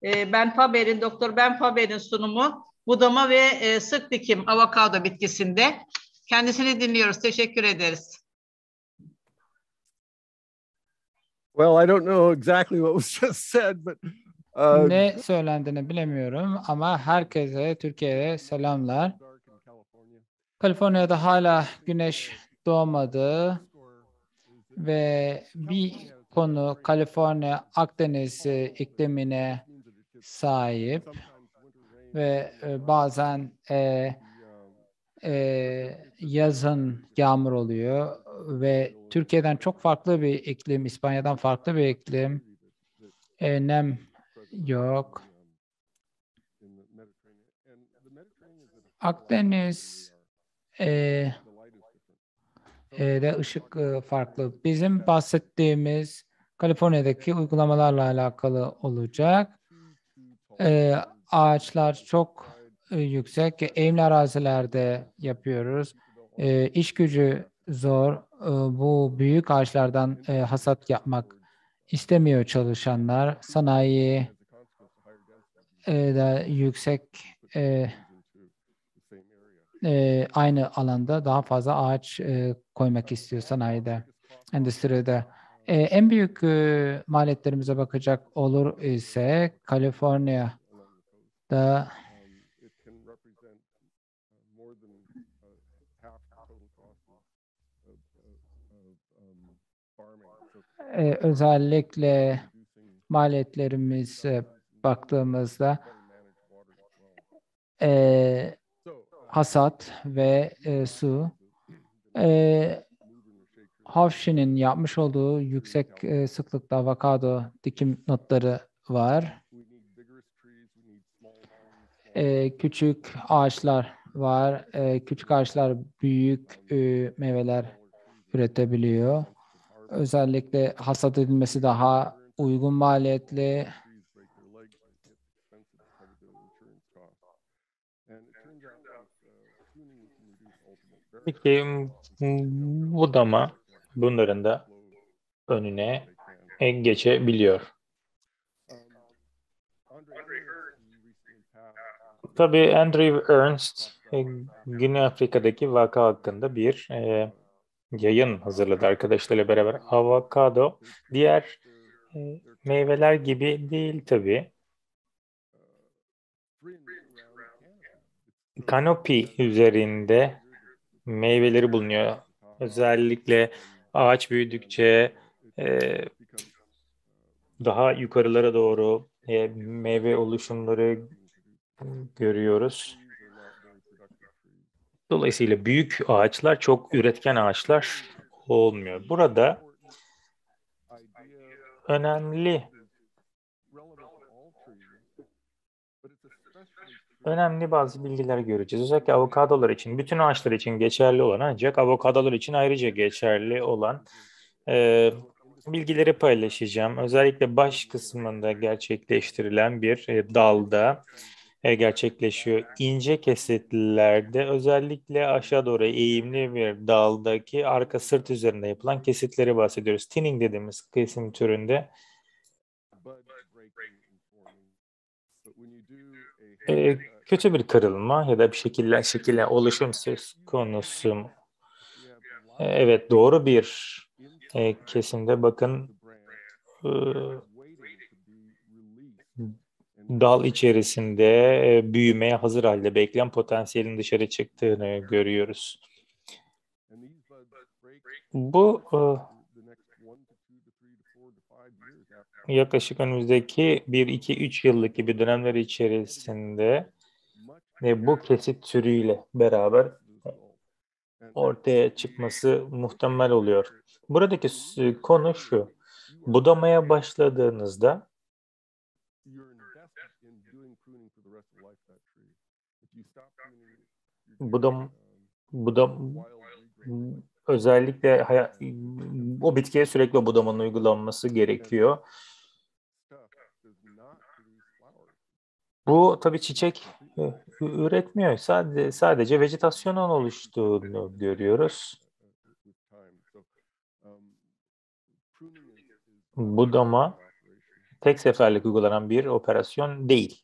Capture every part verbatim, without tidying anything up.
e, Ben Faber'in, Doktor Ben Faber'in sunumu budama ve e, sık dikim avokado bitkisinde. Kendisini dinliyoruz. Teşekkür ederiz. Well, I don't know exactly what was just said, but uh, ne söylendiğini bilemiyorum ama herkese Türkiye'ye selamlar. Kaliforniya'da hala güneş doğmadı ve bir konu Kaliforniya Akdeniz iklimine sahip ve e, bazen e, e, yazın yağmur oluyor ve Türkiye'den çok farklı bir iklim, İspanya'dan farklı bir iklim, e, nem yok. Akdeniz e, e, de ışık e, farklı. Bizim bahsettiğimiz Kaliforniya'daki uygulamalarla alakalı olacak. E, ağaçlar çok e, yüksek. Eğimli arazilerde yapıyoruz. E, iş gücü zor. E, bu büyük ağaçlardan e, hasat yapmak istemiyor çalışanlar. Sanayi e, de yüksek e, e, aynı alanda daha fazla ağaç e, koymak istiyor sanayide, endüstride. E, en büyük e, maliyetlerimize bakacak olur ise Kaliforniya'da e, özellikle maliyetlerimize baktığımızda e, hasat ve e, su. E, Havşin'in yapmış olduğu yüksek e, sıklıkta avokado dikim notları var. E, küçük ağaçlar var. E, küçük ağaçlar büyük e, meyveler üretebiliyor. Özellikle hasat edilmesi daha uygun maliyetli. Peki budama bunların da önüne geçebiliyor. Tabii Andrew Ernst Güney Afrika'daki vaka hakkında bir e, yayın hazırladı arkadaşlarıyla beraber. Avokado diğer e, meyveler gibi değil tabii. Kanopi üzerinde meyveleri bulunuyor. Özellikle ağaç büyüdükçe e, daha yukarılara doğru e, meyve oluşumları görüyoruz. Dolayısıyla büyük ağaçlar çok üretken ağaçlar olmuyor. Burada önemli önemli bazı bilgiler göreceğiz. Özellikle avokadolar için, bütün ağaçlar için geçerli olan ancak avokadolar için ayrıca geçerli olan e, bilgileri paylaşacağım. Özellikle baş kısmında gerçekleştirilen bir e, dalda e, gerçekleşiyor. İnce kesitlerde özellikle aşağı doğru eğimli bir daldaki arka sırt üzerinde yapılan kesitleri bahsediyoruz. Thinning dediğimiz kesim türünde e, kötü bir kırılma ya da bir şekilde şekilde oluşum söz konusu. E, evet doğru bir e, kesimde bakın e, dal içerisinde e, büyümeye hazır halde bekleyen potansiyelin dışarı çıktığını görüyoruz. Bu e, yaklaşık önümüzdeki bir iki üç yıllık gibi dönemler içerisinde e, bu kesit türüyle beraber ortaya çıkması muhtemel oluyor. Buradaki konu şu: budamaya başladığınızda budam budam özellikle o bitkiye sürekli budamanın uygulanması gerekiyor. Bu tabii çiçek üretmiyor. Sadece, sadece vejetasyonun oluştuğunu görüyoruz. Budama tek seferlik uygulanan bir operasyon değil.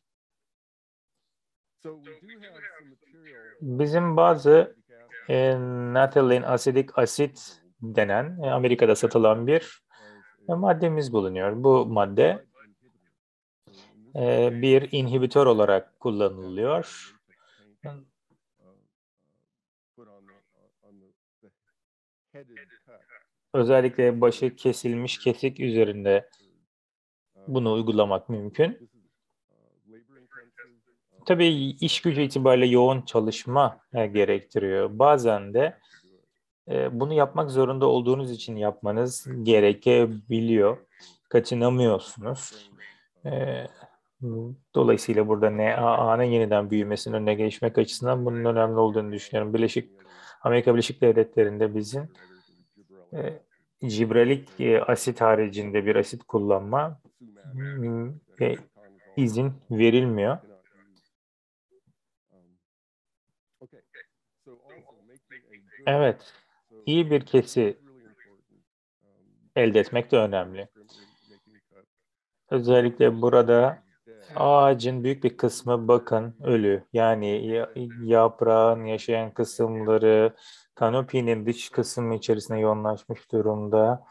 Bizim bazı e, natrilen asidik asit denen e, Amerika'da satılan bir e, maddemiz bulunuyor. Bu madde e, bir inhibitör olarak kullanılıyor. Özellikle başı kesilmiş kesik üzerinde bunu uygulamak mümkün. Tabii iş gücü itibariyle yoğun çalışma e, gerektiriyor. Bazen de e, bunu yapmak zorunda olduğunuz için yapmanız gerekebiliyor. Kaçınamıyorsunuz. E, dolayısıyla burada N A A'nın yeniden büyümesinin önüne geçmek açısından bunun önemli olduğunu düşünüyorum. Birleşik Amerika Birleşik Devletleri'nde bizim e, cibralik e, asit haricinde bir asit kullanma e, izin verilmiyor. Evet, iyi bir kesi elde etmek de önemli. Özellikle burada ağacın büyük bir kısmı bakın ölü. Yani yaprağın yaşayan kısımları kanopinin dış kısmı içerisine yoğunlaşmış durumda.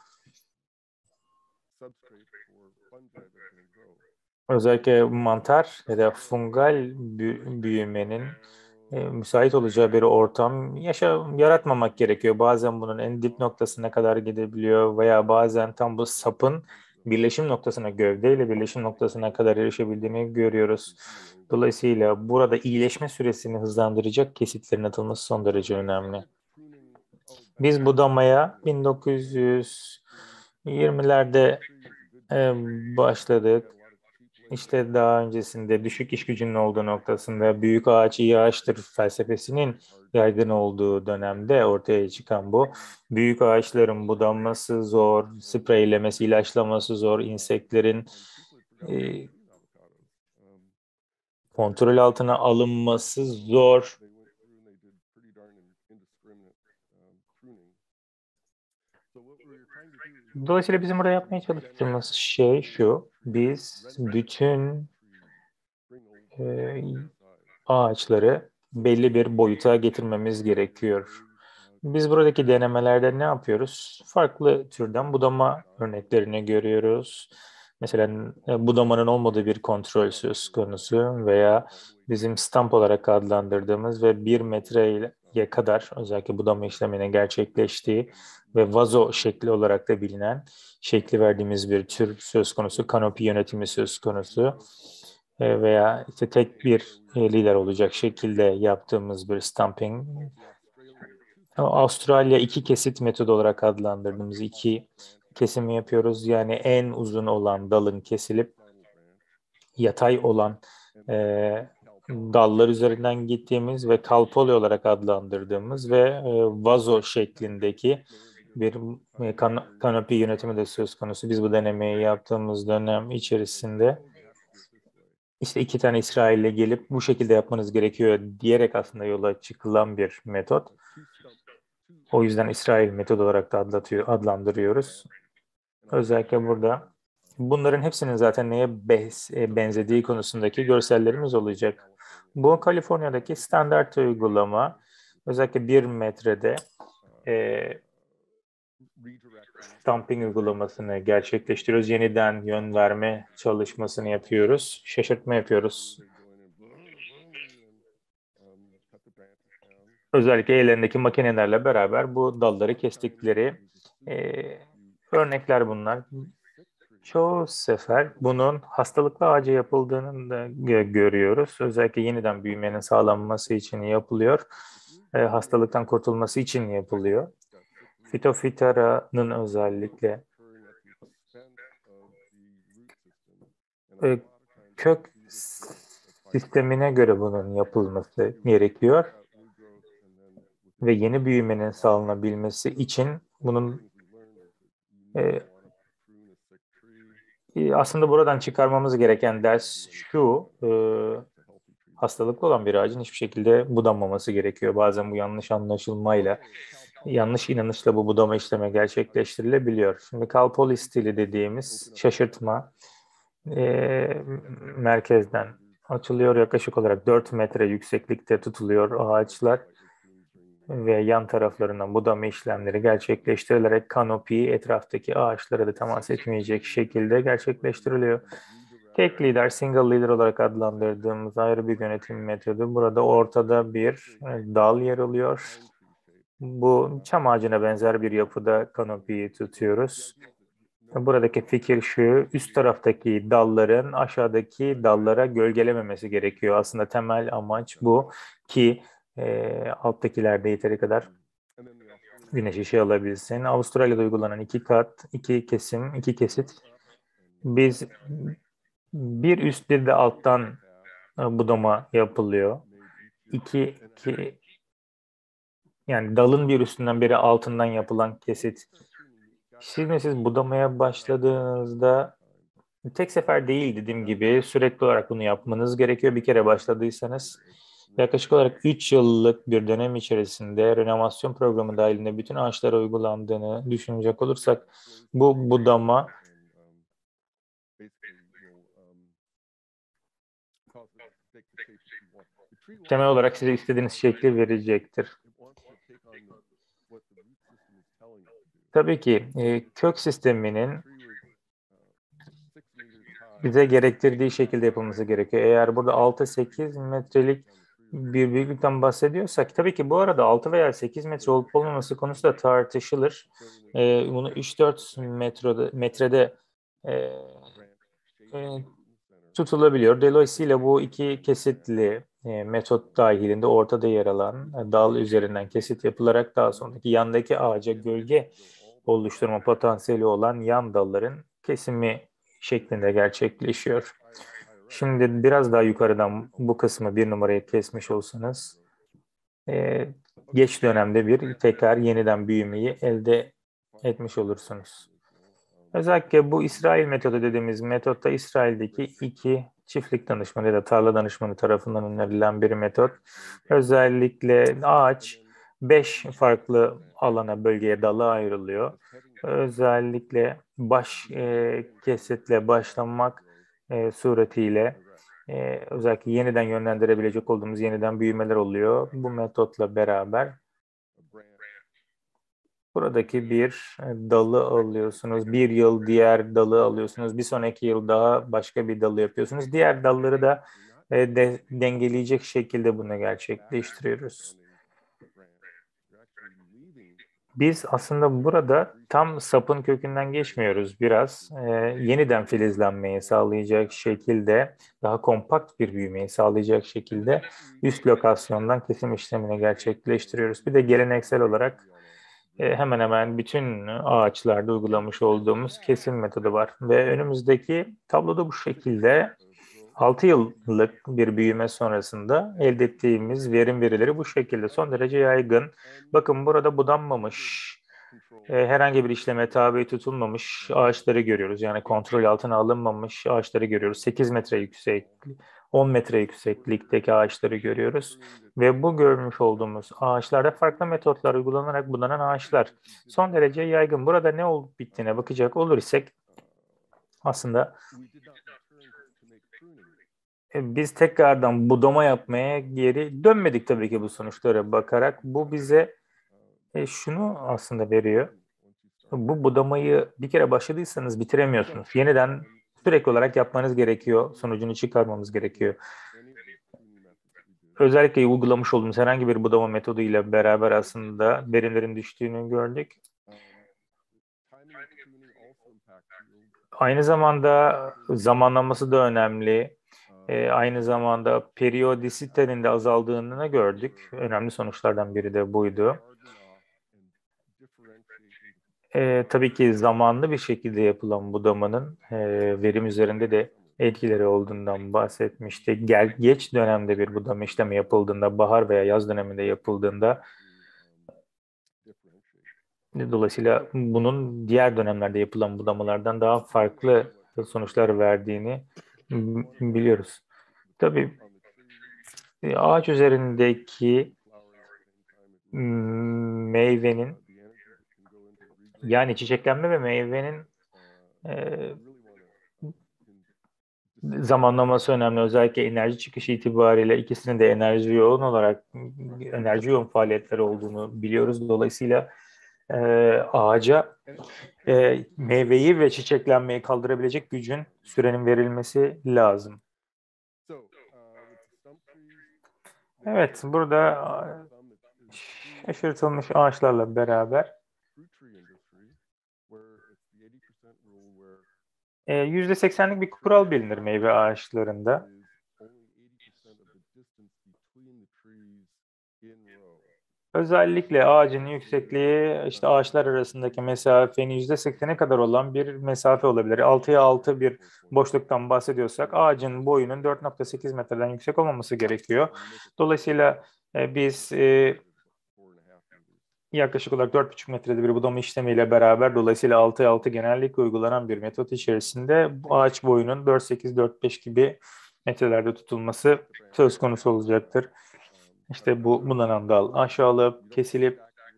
Özellikle mantar ya da fungal büyümenin e, müsait olacağı bir ortam yaşa, yaratmamak gerekiyor. Bazen bunun en dip noktasına kadar gidebiliyor veya bazen tam bu sapın birleşim noktasına, gövdeyle birleşim noktasına kadar erişebildiğini görüyoruz. Dolayısıyla burada iyileşme süresini hızlandıracak kesitlerin atılması son derece önemli. Biz budamaya bin dokuz yüz yirmilerde e, başladık. İşte daha öncesinde düşük iş gücünün olduğu noktasında büyük ağaç iyi ağaçtır felsefesinin yaygın olduğu dönemde ortaya çıkan bu. Büyük ağaçların budanması zor, spreylemesi, ilaçlaması zor, inseklerin e, kontrol altına alınması zor. Dolayısıyla bizim burada yapmaya çalıştığımız şey şu, biz bütün e, ağaçları belli bir boyuta getirmemiz gerekiyor. Biz buradaki denemelerde ne yapıyoruz? Farklı türden budama örneklerini görüyoruz. Mesela budamanın olmadığı bir kontrol söz konusu veya bizim stamp olarak adlandırdığımız ve bir metreye kadar özellikle budama işleminin gerçekleştiği ve vazo şekli olarak da bilinen şekli verdiğimiz bir tür söz konusu, kanopi yönetimi söz konusu veya işte tek bir lider olacak şekilde yaptığımız bir stamping. Avustralya iki kesit metodu olarak adlandırdığımız iki kesimi yapıyoruz. Yani en uzun olan dalın kesilip yatay olan e, dallar üzerinden gittiğimiz ve kalpoli olarak adlandırdığımız ve e, vazo şeklindeki bir e, kan kanopi yönetimi de söz konusu. Biz bu denemeyi yaptığımız dönem içerisinde işte iki tane İsrail'e gelip bu şekilde yapmanız gerekiyor diyerek aslında yola çıkılan bir metot. O yüzden İsrail metodu olarak da adlandırıyoruz. Özellikle burada bunların hepsinin zaten neye benzediği konusundaki görsellerimiz olacak. Bu Kaliforniya'daki standart uygulama. Özellikle bir metrede e, stamping uygulamasını gerçekleştiriyoruz. Yeniden yön verme çalışmasını yapıyoruz. Şaşırtma yapıyoruz. Özellikle ellerindeki makinelerle beraber bu dalları kestikleri e, örnekler bunlar. Çoğu sefer bunun hastalıklı ağaca yapıldığını da görüyoruz. Özellikle yeniden büyümenin sağlanması için yapılıyor. E, hastalıktan kurtulması için yapılıyor. Fitofitara'nın özellikle e, kök sistemine göre bunun yapılması gerekiyor. Ve yeni büyümenin sağlanabilmesi için bunun e, aslında buradan çıkarmamız gereken ders şu, e, hastalıklı olan bir ağacın hiçbir şekilde budanmaması gerekiyor. Bazen bu yanlış anlaşılmayla, yanlış inanışla bu budama işlemi gerçekleştirilebiliyor. Şimdi kalpoli stili dediğimiz şaşırtma e, merkezden açılıyor. Yaklaşık olarak dört metre yükseklikte tutuluyor ağaçlar ve yan taraflarından budama işlemleri gerçekleştirilerek kanopi etraftaki ağaçlara da temas etmeyecek şekilde gerçekleştiriliyor. Tek lider, single leader olarak adlandırdığımız ayrı bir yönetim metodu. Burada ortada bir dal yer alıyor. Bu çam ağacına benzer bir yapıda kanopiyi tutuyoruz. Buradaki fikir şu, üst taraftaki dalların aşağıdaki dallara gölgelememesi gerekiyor. Aslında temel amaç bu ki e, alttakiler de yeteri kadar güneş ışığı alabilsin. Avustralya'da uygulanan iki kat, iki kesim, iki kesit. Biz bir üst bir de alttan e, budama yapılıyor. İki, iki, yani dalın bir üstünden biri altından yapılan kesit. Şimdi siz budamaya başladığınızda tek sefer değil dediğim gibi sürekli olarak bunu yapmanız gerekiyor. Bir kere başladıysanız yaklaşık olarak üç yıllık bir dönem içerisinde renomasyon programı dahilinde bütün ağaçlara uygulandığını düşünecek olursak bu budama temel olarak size istediğiniz şekli verecektir. Tabii ki e, kök sisteminin bize gerektirdiği şekilde yapılması gerekiyor. Eğer burada altı sekiz metrelik bir büyüklükten bahsediyorsak, tabii ki bu arada altı veya sekiz metre olup olmaması konusu da tartışılır. E, bunu üç dört metrede, metrede e, e, tutulabiliyor. Dolayısıyla bu iki kesitli e, metot dahilinde ortada yer alan e, dal üzerinden kesit yapılarak daha sonraki yandaki ağaca gölge oluşturma potansiyeli olan yan dalların kesimi şeklinde gerçekleşiyor. Şimdi biraz daha yukarıdan bu kısmı bir numaraya kesmiş olsanız e, geç dönemde bir tekrar yeniden büyümeyi elde etmiş olursunuz. Özellikle bu İsrail metodu dediğimiz metotta İsrail'deki iki çiftlik danışmanı ya da tarla danışmanı tarafından önerilen bir metot. Özellikle ağaç beş farklı alana, bölgeye, dala ayrılıyor. Özellikle baş e, kesitle başlamak e, suretiyle e, özellikle yeniden yönlendirebilecek olduğumuz yeniden büyümeler oluyor. Bu metotla beraber buradaki bir dalı alıyorsunuz. Bir yıl diğer dalı alıyorsunuz. Bir sonraki yıl daha başka bir dalı yapıyorsunuz. Diğer dalları da e, de, dengeleyecek şekilde bunu gerçekleştiriyoruz. Biz aslında burada tam sapın kökünden geçmiyoruz biraz. E, yeniden filizlenmeyi sağlayacak şekilde, daha kompakt bir büyümeyi sağlayacak şekilde üst lokasyondan kesim işlemini gerçekleştiriyoruz. Bir de geleneksel olarak e, hemen hemen bütün ağaçlarda uygulamış olduğumuz kesim metodu var. Ve önümüzdeki tabloda bu şekilde altı yıllık bir büyüme sonrasında elde ettiğimiz verim verileri bu şekilde son derece yaygın. Bakın burada budanmamış, e, herhangi bir işleme tabi tutulmamış ağaçları görüyoruz. Yani kontrol altına alınmamış ağaçları görüyoruz. sekiz metre yükseklik, on metre yükseklikteki ağaçları görüyoruz. Ve bu görmüş olduğumuz ağaçlarda farklı metotlar uygulanarak budanan ağaçlar son derece yaygın. Burada ne olup bittiğine bakacak olur isek aslında biz tekrardan budama yapmaya geri dönmedik tabii ki bu sonuçlara bakarak. Bu bize e, şunu aslında veriyor. Bu budamayı bir kere başladıysanız bitiremiyorsunuz. Yeniden sürekli olarak yapmanız gerekiyor. Sonucunu çıkarmamız gerekiyor. Özellikle uygulamış olduğumuz herhangi bir budama metoduyla beraber aslında verimlerin düştüğünü gördük. Aynı zamanda zamanlaması da önemli. E, aynı zamanda periyodisitenin de azaldığını gördük. Önemli sonuçlardan biri de buydu. E, tabii ki zamanlı bir şekilde yapılan budamanın e, verim üzerinde de etkileri olduğundan bahsetmiştik. Gel, geç dönemde bir budama işlemi yapıldığında, bahar veya yaz döneminde yapıldığında dolayısıyla bunun diğer dönemlerde yapılan budamalardan daha farklı sonuçlar verdiğini biliyoruz. Tabii ağaç üzerindeki meyvenin yani çiçeklenme ve meyvenin e, zamanlaması önemli. Özellikle enerji çıkışı itibariyle ikisinin de enerji yoğun olarak enerji yoğun faaliyetleri olduğunu biliyoruz. Dolayısıyla e, ağaca e, meyveyi ve çiçeklenmeyi kaldırabilecek gücün, sürenin verilmesi lazım. Evet, burada şaşırtılmış ağaçlarla beraber e, yüzde seksenlik bir kural bilinir meyve ağaçlarında. Özellikle ağacın yüksekliği işte ağaçlar arasındaki mesafenin yüzde seksene kadar olan bir mesafe olabilir. altıya altı bir boşluktan bahsediyorsak ağacın boyunun dört nokta sekiz metreden yüksek olmaması gerekiyor. Dolayısıyla e, biz e, yaklaşık olarak dört buçuk metrede bir budama işlemiyle beraber dolayısıyla altıya altı genellikle uygulanan bir metot içerisinde bu ağaç boyunun dört sekiz dört beş gibi metrelerde tutulması söz konusu olacaktır. İşte bu budanan dal aşağılıp kesilip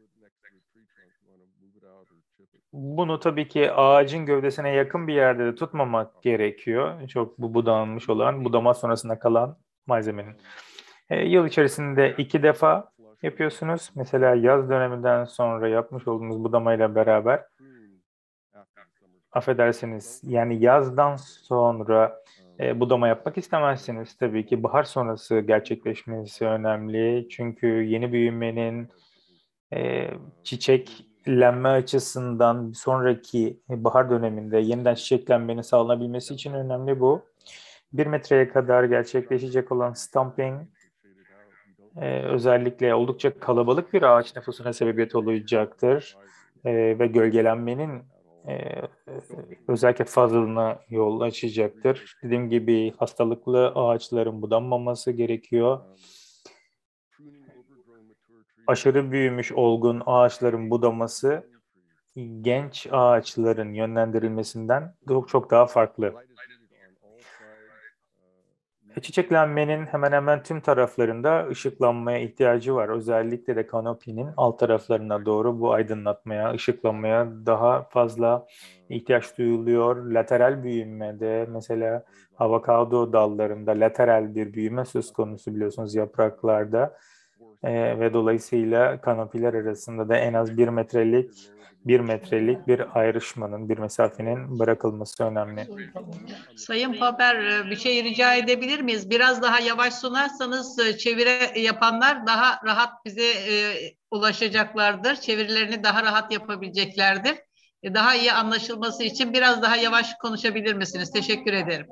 bunu tabii ki ağacın gövdesine yakın bir yerde de tutmamak gerekiyor. Çok bu budanmış olan budama sonrasında kalan malzemenin. E, yıl içerisinde iki defa yapıyorsunuz. Mesela yaz döneminden sonra yapmış olduğunuz budamayla beraber affedersiniz yani yazdan sonra e, budama yapmak istemezsiniz. Tabii ki bahar sonrası gerçekleşmesi önemli. Çünkü yeni büyümenin e, çiçeklenme açısından sonraki bahar döneminde yeniden çiçeklenmenin sağlanabilmesi için önemli bu. Bir metreye kadar gerçekleşecek olan stamping e, özellikle oldukça kalabalık bir ağaç nüfusuna sebebiyet olacaktır. E, ve gölgelenmenin e, özellikle fazlalığına yol açacaktır. Dediğim gibi hastalıklı ağaçların budanmaması gerekiyor. Aşırı büyümüş olgun ağaçların budaması genç ağaçların yönlendirilmesinden çok çok daha farklı. Çiçeklenmenin hemen hemen tüm taraflarında ışıklanmaya ihtiyacı var. Özellikle de kanopinin alt taraflarına doğru bu aydınlatmaya, ışıklanmaya daha fazla ihtiyaç duyuluyor. Lateral büyümede mesela avokado dallarında lateral bir büyüme söz konusu biliyorsunuz yapraklarda. Ee, ve dolayısıyla kanopiler arasında da en az bir metrelik bir metrelik bir ayrışmanın, bir mesafenin bırakılması önemli. Sayın Faber, bir şey rica edebilir miyiz? Biraz daha yavaş sunarsanız çeviri yapanlar daha rahat bize e, ulaşacaklardır. Çevirilerini daha rahat yapabileceklerdir. E, daha iyi anlaşılması için biraz daha yavaş konuşabilir misiniz? Teşekkür ederim.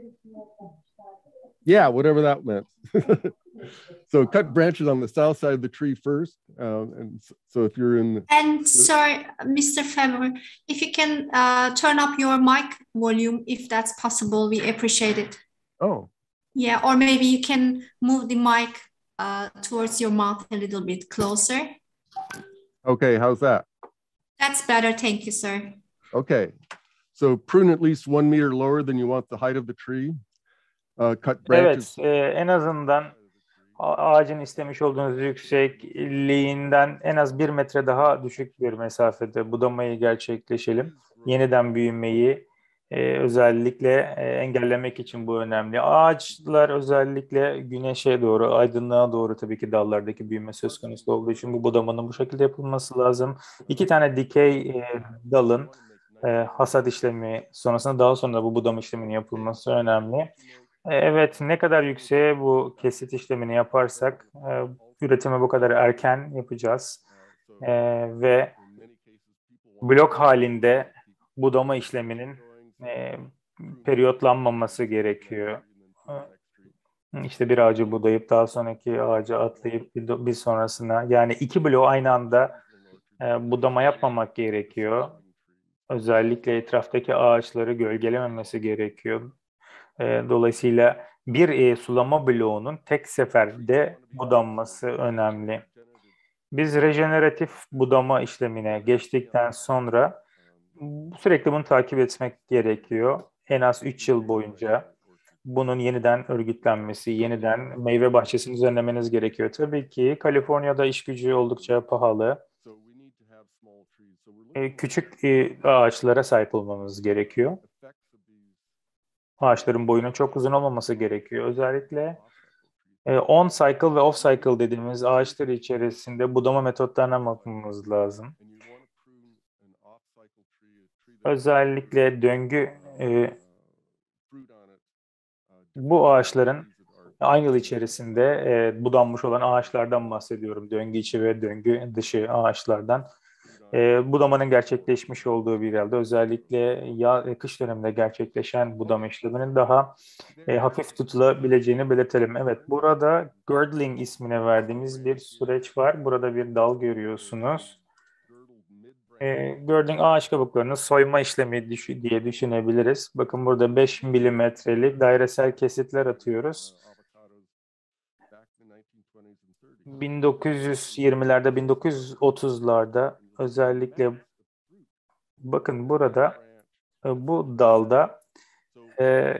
Yeah, whatever that meant. So cut branches on the south side of the tree first. Um, and so if you're in... The... And sorry, Mister Faber, if you can uh, turn up your mic volume, if that's possible, we appreciate it. Oh. Yeah, or maybe you can move the mic uh, towards your mouth a little bit closer. Okay, how's that? That's better, thank you, sir. Okay, so prune at least one meter lower than you want the height of the tree. Uh, cut branches. Evet, e, en azından ağacın istemiş olduğunuz yüksekliğinden en az bir metre daha düşük bir mesafede budamayı gerçekleşelim. Yeniden büyümeyi e, özellikle e, engellemek için bu önemli. Ağaçlar özellikle güneşe doğru, aydınlığa doğru tabii ki dallardaki büyüme söz konusu olduğu için bu budamanın bu şekilde yapılması lazım. İki tane dikey e, dalın e, hasat işlemi sonrasında daha sonra bu budama işleminin yapılması önemli. Evet, ne kadar yükseğe bu kesit işlemini yaparsak e, üretimi bu kadar erken yapacağız e, ve blok halinde budama işleminin e, periyotlanmaması gerekiyor. İşte bir ağacı budayıp daha sonraki ağacı atlayıp bir, bir sonrasına yani iki bloğu aynı anda e, budama yapmamak gerekiyor. Özellikle etraftaki ağaçları gölgelememesi gerekiyor. Dolayısıyla bir e, sulama bloğunun tek seferde budanması önemli. Biz rejeneratif budama işlemine geçtikten sonra sürekli bunu takip etmek gerekiyor. En az üç yıl boyunca bunun yeniden örgütlenmesi, yeniden meyve bahçesini düzenlemeniz gerekiyor. Tabii ki Kaliforniya'da iş gücü oldukça pahalı. Küçük ağaçlara sahip olmamız gerekiyor. ağaçların boyunun çok uzun olmaması gerekiyor. Özellikle e, on cycle ve off cycle dediğimiz ağaçlar içerisinde budama metotlarına bakmamız lazım. Özellikle döngü e, bu ağaçların aynı yıl içerisinde e, budanmış olan ağaçlardan bahsediyorum. Döngü içi ve döngü dışı ağaçlardan. E, budamanın gerçekleşmiş olduğu bir yerde özellikle ya kış döneminde gerçekleşen budama işleminin daha e, hafif tutulabileceğini belirtelim. Evet, burada girdling ismine verdiğimiz bir süreç var. Burada bir dal görüyorsunuz. E, girdling ağaç kabuklarını soyma işlemi düş diye düşünebiliriz. Bakın burada beş milimetrelik dairesel kesitler atıyoruz. bin dokuz yüz yirmilerde, bin dokuz yüz otuzlarda özellikle bakın burada e, bu dalda e,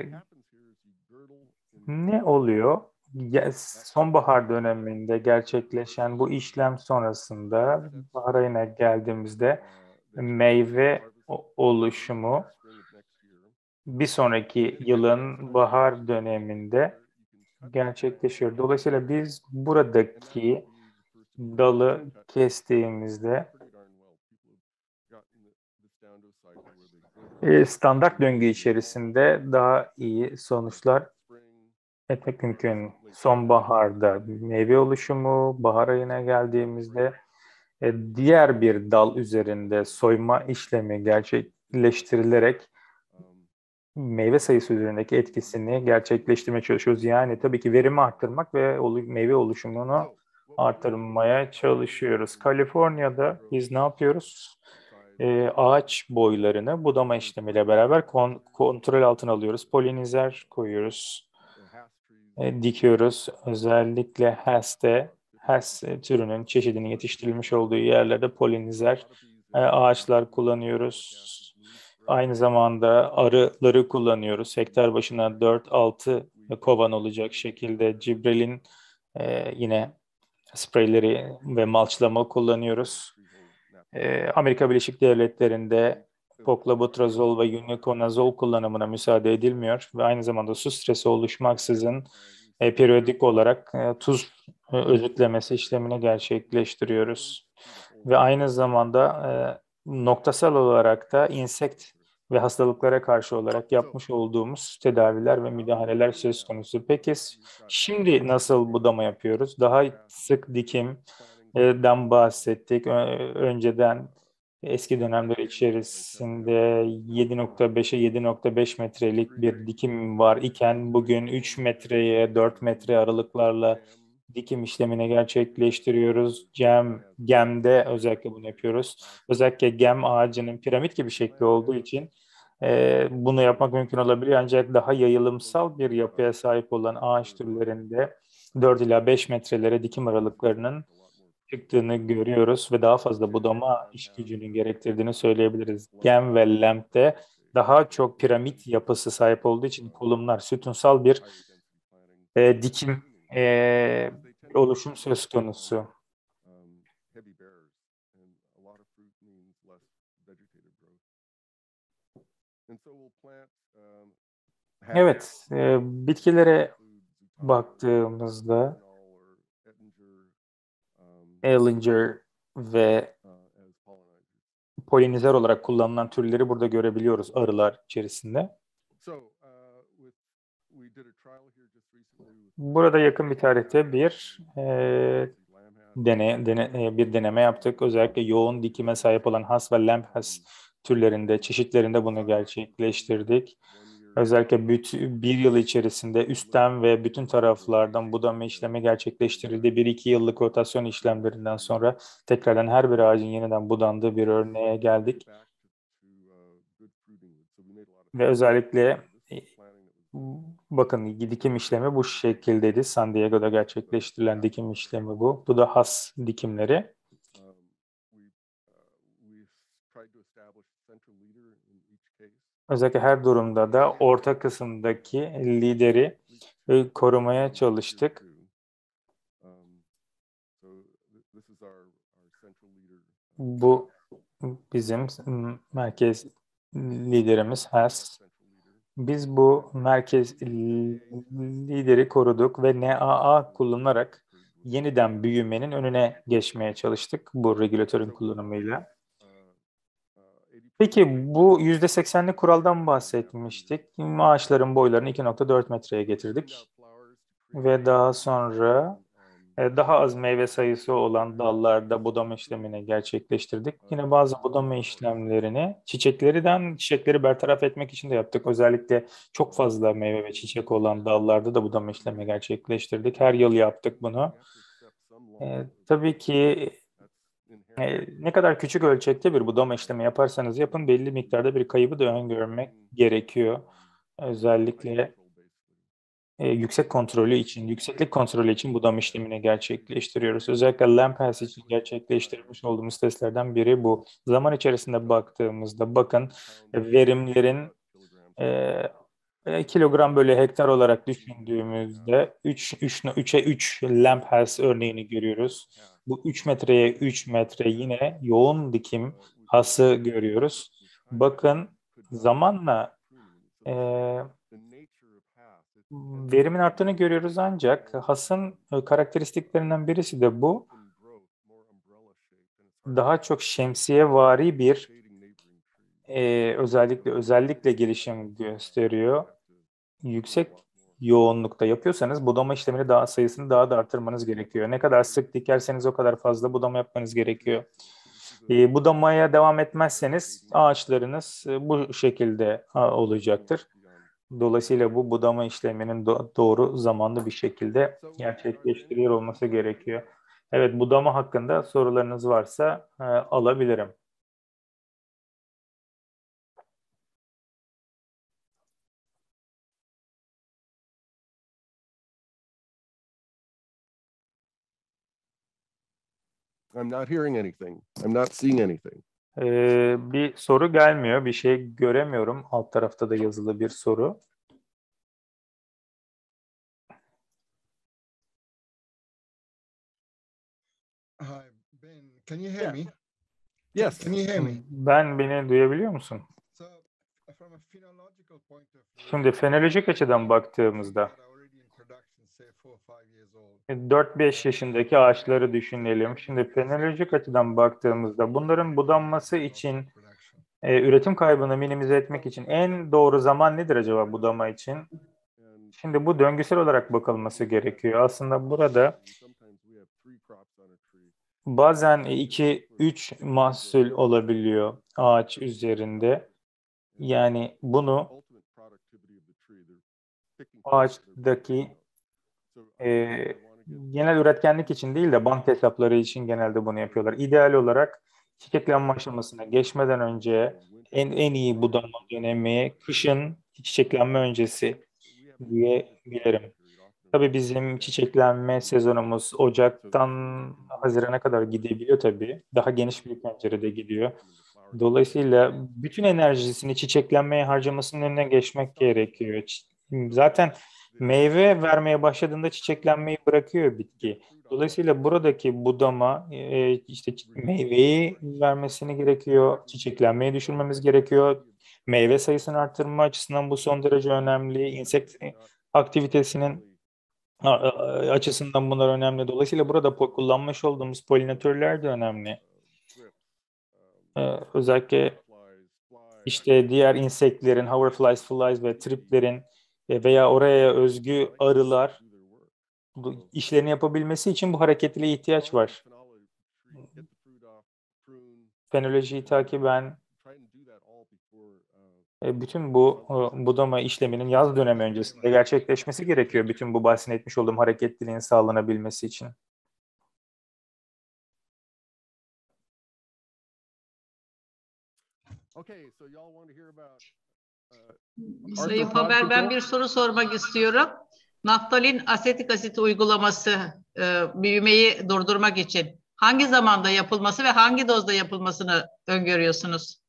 ne oluyor? Ya, sonbahar döneminde gerçekleşen bu işlem sonrasında bahar ayına geldiğimizde meyve oluşumu bir sonraki yılın bahar döneminde gerçekleşiyor. Dolayısıyla biz buradaki dalı kestiğimizde e, standart döngü içerisinde daha iyi sonuçlar etmek mümkün. Sonbaharda meyve oluşumu, bahar ayına geldiğimizde e, diğer bir dal üzerinde soyma işlemi gerçekleştirilerek meyve sayısı üzerindeki etkisini gerçekleştirmeye çalışıyoruz. Yani tabii ki verimi arttırmak ve meyve oluşumunu artırmaya çalışıyoruz. Kaliforniya'da biz ne yapıyoruz? Ee, ağaç boylarını budama işlemiyle beraber kon kontrol altına alıyoruz. Polinizer koyuyoruz, e, dikiyoruz. Özellikle Has'te, Has türünün çeşidinin yetiştirilmiş olduğu yerlerde polinizer e, ağaçlar kullanıyoruz. Aynı zamanda arıları kullanıyoruz. Hektar başına dört altı kovan olacak şekilde cibrelin e, yine spreyleri ve malçlama kullanıyoruz. E, Amerika Birleşik Devletleri'nde poklabutrazol ve uniconazol kullanımına müsaade edilmiyor ve aynı zamanda su stresi oluşmaksızın e, periyodik olarak e, tuz e, özütlemesi işlemini gerçekleştiriyoruz. Ve aynı zamanda e, noktasal olarak da insekt ve hastalıklara karşı olarak yapmış olduğumuz tedaviler ve müdahaleler söz konusu. Peki şimdi nasıl budama yapıyoruz? Daha sık dikimden bahsettik. Önceden eski dönemler içerisinde yedi nokta beşe yedi nokta beş metrelik bir dikim var iken bugün üç metreye dört metre aralıklarla dikim işlemini gerçekleştiriyoruz. Gem, gemde özellikle bunu yapıyoruz. Özellikle gem ağacının piramit gibi şekli olduğu için e, bunu yapmak mümkün olabiliyor. Ancak daha yayılımsal bir yapıya sahip olan ağaç türlerinde dört ila beş metrelere dikim aralıklarının çıktığını görüyoruz ve daha fazla budama iş gücünün gerektirdiğini söyleyebiliriz. Gem ve lempte daha çok piramit yapısı sahip olduğu için kolumlar sütunsal bir e, dikim e, oluşum söz konusu. Evet, e, bitkilere baktığımızda Ellinger ve polinizer olarak kullanılan türleri burada görebiliyoruz arılar içerisinde. Burada yakın bir tarihte bir e, dene, dene, bir deneme yaptık. Özellikle yoğun dikime sahip olan Hass ve Lamb Hass türlerinde, çeşitlerinde bunu gerçekleştirdik. Özellikle bir yıl içerisinde üstten ve bütün taraflardan budama işlemi gerçekleştirildi. Bir iki yıllık rotasyon işlemlerinden sonra tekrardan her bir ağacın yeniden budandığı bir örneğe geldik. Ve özellikle bakın dikim işlemi bu şekildeydi. San Diego'da gerçekleştirilen dikim işlemi bu. Bu da Hass dikimleri. Özellikle her durumda da orta kısımdaki lideri korumaya çalıştık. Bu bizim merkez liderimiz Hass. Biz bu merkez lideri koruduk ve N A A kullanarak yeniden büyümenin önüne geçmeye çalıştık bu regülatörün kullanımıyla. Peki bu yüzde seksenlik kuraldan bahsetmiştik. Ağaçların boylarını iki nokta dört metreye getirdik ve daha sonra daha az meyve sayısı olan dallarda budama işlemini gerçekleştirdik. Yine bazı budama işlemlerini çiçeklerden çiçekleri bertaraf etmek için de yaptık. Özellikle çok fazla meyve ve çiçek olan dallarda da budama işlemi gerçekleştirdik. Her yıl yaptık bunu. Ee, tabii ki e, ne kadar küçük ölçekte bir budama işlemi yaparsanız yapın belli miktarda bir kaybı da öngörmek gerekiyor. Özellikle e, yüksek kontrolü için, yükseklik kontrolü için budama işlemini gerçekleştiriyoruz. Özellikle LAMPAS için gerçekleştirmiş olduğumuz testlerden biri bu. Zaman içerisinde baktığımızda bakın verimlerin e, kilogram bölü hektar olarak düşündüğümüzde üç, üç, üçe üç LAMPAS örneğini görüyoruz. Bu üç metreye üç metre yine yoğun dikim hası görüyoruz. Bakın zamanla e, verimin arttığını görüyoruz ancak hasın karakteristiklerinden birisi de bu. Daha çok şemsiyevari bir e, özellikle özellikle gelişim gösteriyor. Yüksek yoğunlukta yapıyorsanız budama işlemini daha sayısını daha da artırmanız gerekiyor. Ne kadar sık dikerseniz o kadar fazla budama yapmanız gerekiyor. E, budamaya devam etmezseniz ağaçlarınız e, bu şekilde a, olacaktır. Dolayısıyla bu budama işleminin do- doğru zamanlı bir şekilde gerçekleştiriyor olması gerekiyor. Evet, budama hakkında sorularınız varsa e, alabilirim. I'm not hearing anything. I'm not seeing anything. Ee, bir soru gelmiyor, bir şey göremiyorum. Alt tarafta da yazılı bir soru. Hi, Ben. Can you hear me? Yes. Can you hear me? Ben beni duyabiliyor musun? So, from a phenological point of view, Şimdi fenolojik açıdan baktığımızda that are already in production, say four or five years old. dört beş yaşındaki ağaçları düşünelim. Şimdi fenolojik açıdan baktığımızda bunların budanması için e, üretim kaybını minimize etmek için en doğru zaman nedir acaba budama için? Şimdi bu döngüsel olarak bakılması gerekiyor. Aslında burada bazen iki üç mahsul olabiliyor ağaç üzerinde. Yani bunu ağaçtaki e, genel üretkenlik için değil de bank hesapları için genelde bunu yapıyorlar. İdeal olarak çiçeklenme aşamasına geçmeden önce en, en iyi budama dönemi kışın çiçeklenme öncesi diyebilirim. Tabii bizim çiçeklenme sezonumuz Ocak'tan Haziran'a kadar gidebiliyor tabii. Daha geniş bir pencerede gidiyor. Dolayısıyla bütün enerjisini çiçeklenmeye harcamasının önüne geçmek gerekiyor. Zaten meyve vermeye başladığında çiçeklenmeyi bırakıyor bitki. Dolayısıyla buradaki budama e, işte meyveyi vermesini gerekiyor, çiçeklenmeyi düşürmemiz gerekiyor. Meyve sayısını arttırma açısından bu son derece önemli. İnsekt aktivitesinin açısından bunlar önemli. Dolayısıyla burada kullanmış olduğumuz polinatörler de önemli. Ee, özellikle işte diğer inseklerin, hoverflies, flies ve triplerin veya oraya özgü arılar işlerini yapabilmesi için bu hareketliliğe ihtiyaç var. Fenolojiyi takiben bütün bu budama işleminin yaz dönemi öncesinde gerçekleşmesi gerekiyor. Bütün bu bahsetmiş olduğum hareketliliğin sağlanabilmesi için. Sayın Faber, ben bir soru sormak istiyorum. Naftalin asetik asit uygulaması e, büyümeyi durdurmak için hangi zamanda yapılması ve hangi dozda yapılmasını öngörüyorsunuz?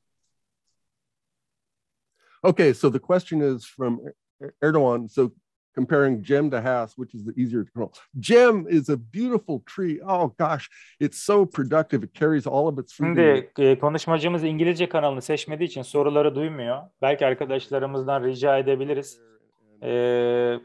Okay, so the question is from Erdogan. So comparing gem to Hass, which is the easier to control. Gem is a beautiful tree. Oh gosh, it's so productive. It carries all of its fruit. Şimdi e, konuşmacımız İngilizce kanalını seçmediği için soruları duymuyor. Belki arkadaşlarımızdan rica edebiliriz. Ee,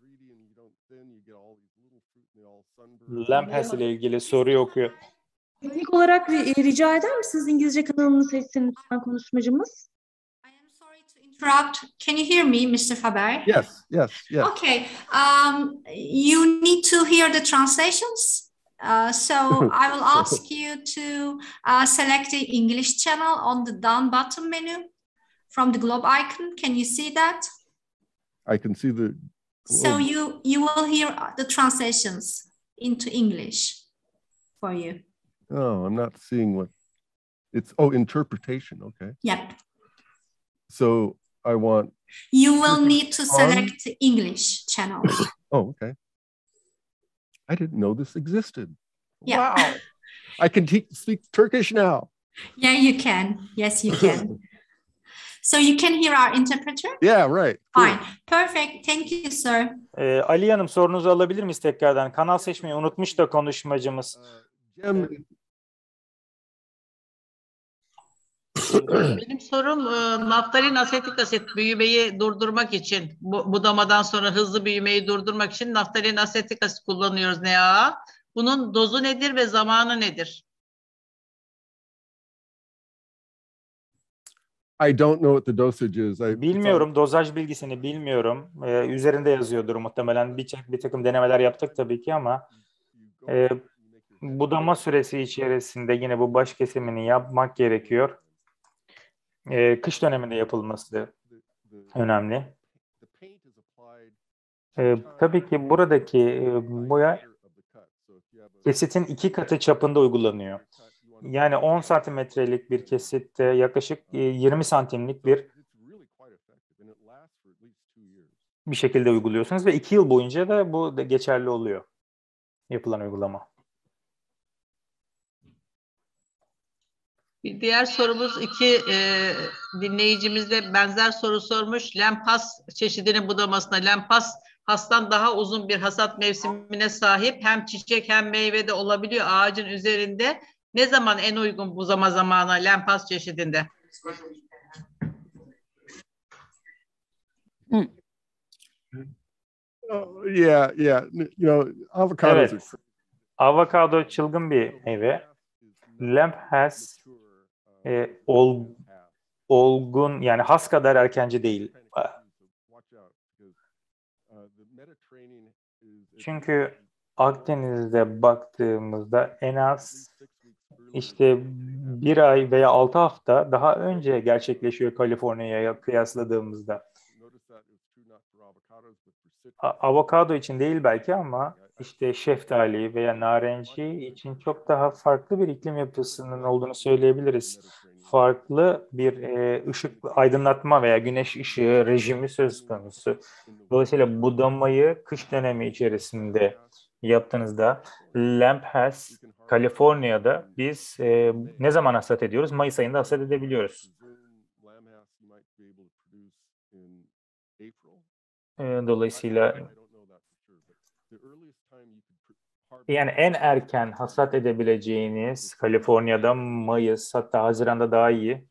Lamp ile ilgili soruyu okuyor. Teknik olarak ri- rica eder misiniz İngilizce kanalını seçsin lütfen konuşmacımız? I am sorry to interrupt. Can you hear me, mister Faber? Yes, yes, yes. Okay. Um, you need to hear the translations. Uh, so I will ask you to uh, select the English channel on the down bottom menu from the globe icon. Can you see that? I can see the. So you you will hear the translations into English for you. Oh, I'm not seeing what it's. Oh, interpretation. Okay. Yep. So I want. You will need to select the English channel. Oh, okay. I didn't know this existed. Yeah. Wow. I can te- speak Turkish now. Yeah, you can. Yes, you can. So you can hear our interpreter? Yeah, right. Cool. Fine. Perfect. Thank you, sir. Ee, Ali Hanım sorunuzu alabilir miyiz tekrardan? Kanal seçmeyi unutmuş da konuşmacımız. Gem, Benim sorum e, naftalin asetik asit büyümeyi durdurmak için, bu budamadan sonra hızlı büyümeyi durdurmak için naftalin asetik asit kullanıyoruz N A A. Bunun dozu nedir ve zamanı nedir? I don't know what the dosage is. I, Bilmiyorum, dozaj bilgisini bilmiyorum. Ee, üzerinde yazıyordur muhtemelen. Bir, bir takım denemeler yaptık tabii ki ama e, budama süresi içerisinde yine bu baş kesimini yapmak gerekiyor. Ee, kış döneminde yapılması önemli. Ee, tabii ki buradaki e, boya kesitin iki katı çapında uygulanıyor. Yani on santimetrelik bir kesitte yaklaşık yirmi santimlik bir bir şekilde uyguluyorsunuz ve iki yıl boyunca da bu da geçerli oluyor yapılan uygulama. Bir diğer sorumuz iki e, dinleyicimiz de benzer soru sormuş. Lempas çeşidinin budamasına lempas hastan daha uzun bir hasat mevsimine sahip hem çiçek hem meyve de olabiliyor ağacın üzerinde. Ne zaman en uygun budama zamanı lempas çeşidinde? Oh, yeah, yeah. You know, avocados. Evet. Avokado çılgın bir meyve. Lamp has e, ol, olgun yani has kadar erkenci değil. Çünkü Akdeniz'de baktığımızda en az işte bir ay veya altı hafta daha önce gerçekleşiyor Kaliforniya'ya kıyasladığımızda. A- avokado için değil belki ama işte şeftali veya narenci için çok daha farklı bir iklim yapısının olduğunu söyleyebiliriz. Farklı bir e, ışık aydınlatma veya güneş ışığı rejimi söz konusu. Dolayısıyla budamayı kış dönemi içerisinde yaptığınızda Lamp has Kaliforniya'da biz e, ne zaman hasat ediyoruz? Mayıs ayında hasat edebiliyoruz. E, dolayısıyla yani en erken hasat edebileceğiniz Kaliforniya'da Mayıs, hatta Haziran'da daha iyi.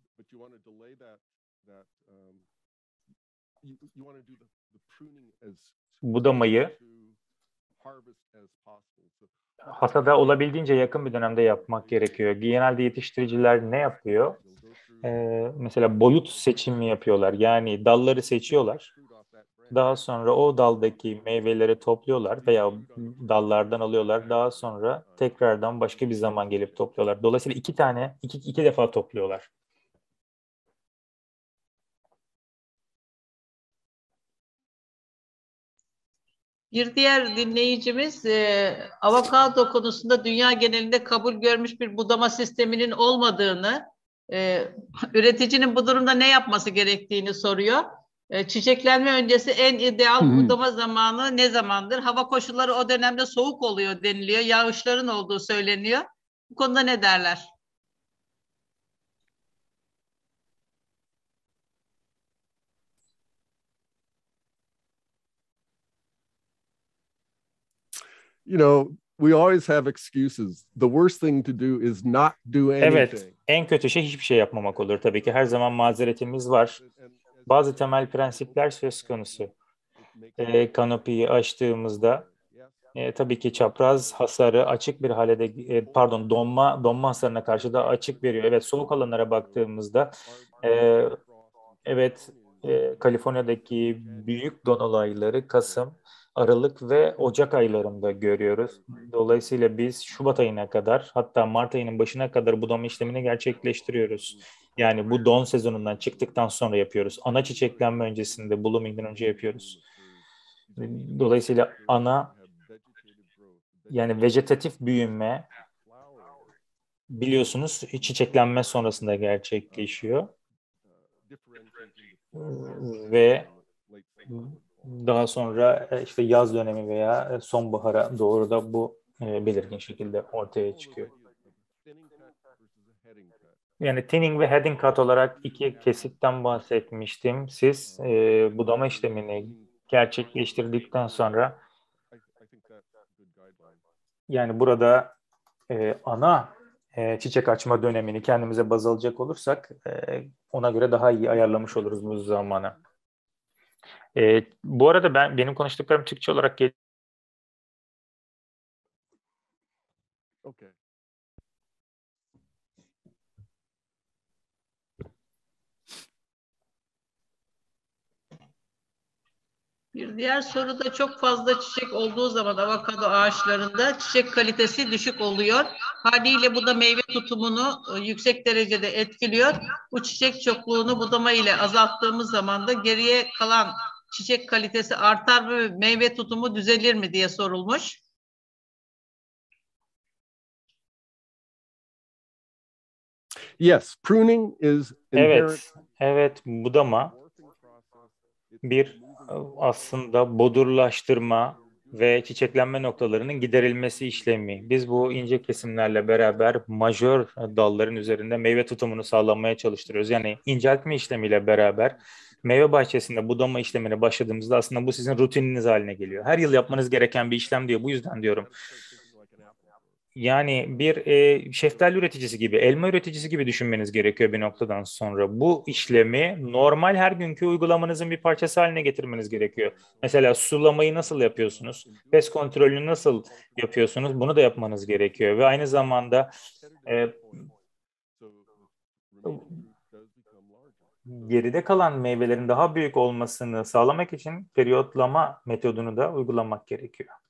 Budamayı hasada olabildiğince yakın bir dönemde yapmak gerekiyor. Genelde yetiştiriciler ne yapıyor? Ee, mesela boyut seçimi yapıyorlar. Yani dalları seçiyorlar. Daha sonra o daldaki meyveleri topluyorlar veya dallardan alıyorlar. Daha sonra tekrardan başka bir zaman gelip topluyorlar. Dolayısıyla iki tane, iki, iki defa topluyorlar. Bir diğer dinleyicimiz e, avokado konusunda dünya genelinde kabul görmüş bir budama sisteminin olmadığını, e, üreticinin bu durumda ne yapması gerektiğini soruyor. E, çiçeklenme öncesi en ideal Hı hı. budama zamanı ne zamandır? Hava koşulları o dönemde soğuk oluyor deniliyor. Yağışların olduğu söyleniyor. Bu konuda ne derler? you know, we always have excuses. The worst thing to do is not do anything. Evet, en kötü şey hiçbir şey yapmamak olur tabii ki. Her zaman mazeretimiz var. Bazı temel prensipler söz konusu. E, kanopiyi açtığımızda e, tabii ki çapraz hasarı açık bir hale de e, pardon donma donma hasarına karşı da açık veriyor. Evet, soğuk alanlara baktığımızda e, evet e, Kaliforniya'daki büyük don olayları Kasım, Aralık ve Ocak aylarında görüyoruz. Dolayısıyla biz Şubat ayına kadar, hatta Mart ayının başına kadar bu donma işlemini gerçekleştiriyoruz. Yani bu don sezonundan çıktıktan sonra yapıyoruz. Ana çiçeklenme öncesinde, blooming'den önce yapıyoruz. Dolayısıyla ana, yani vejetatif büyüme biliyorsunuz çiçeklenme sonrasında gerçekleşiyor. Ve daha sonra işte yaz dönemi veya sonbahara doğru da bu belirgin şekilde ortaya çıkıyor. Yani thinning ve heading cut olarak iki kesitten bahsetmiştim. Siz e, budama işlemini gerçekleştirdikten sonra, yani burada e, ana e, çiçek açma dönemini kendimize baz alacak olursak e, ona göre daha iyi ayarlamış oluruz bu zamanı. E, bu arada ben benim konuştuklarım Türkçe olarak gel- Okay. Bir diğer soru da çok fazla çiçek olduğu zaman avokado ağaçlarında çiçek kalitesi düşük oluyor. Haliyle bu da meyve tutumunu e, yüksek derecede etkiliyor. Bu çiçek çokluğunu budama ile azalttığımız zaman da geriye kalan çiçek kalitesi artar ve meyve tutumu düzelir mi diye sorulmuş. Yes, pruning is inherent. Evet, evet budama bir aslında bodurlaştırma ve çiçeklenme noktalarının giderilmesi işlemi. Biz bu ince kesimlerle beraber majör dalların üzerinde meyve tutumunu sağlamaya çalıştırıyoruz. Yani inceltme işlemiyle beraber meyve bahçesinde budama işlemine başladığımızda aslında bu sizin rutininiz haline geliyor. Her yıl yapmanız gereken bir işlem diyor. Bu yüzden diyorum. Yani bir e, şeftali üreticisi gibi, elma üreticisi gibi düşünmeniz gerekiyor bir noktadan sonra. Bu işlemi normal her günkü uygulamanızın bir parçası haline getirmeniz gerekiyor. Mesela sulamayı nasıl yapıyorsunuz? Pest kontrolünü nasıl yapıyorsunuz? Bunu da yapmanız gerekiyor. Ve aynı zamanda e, geride kalan meyvelerin daha büyük olmasını sağlamak için periyotlama metodunu da uygulamak gerekiyor.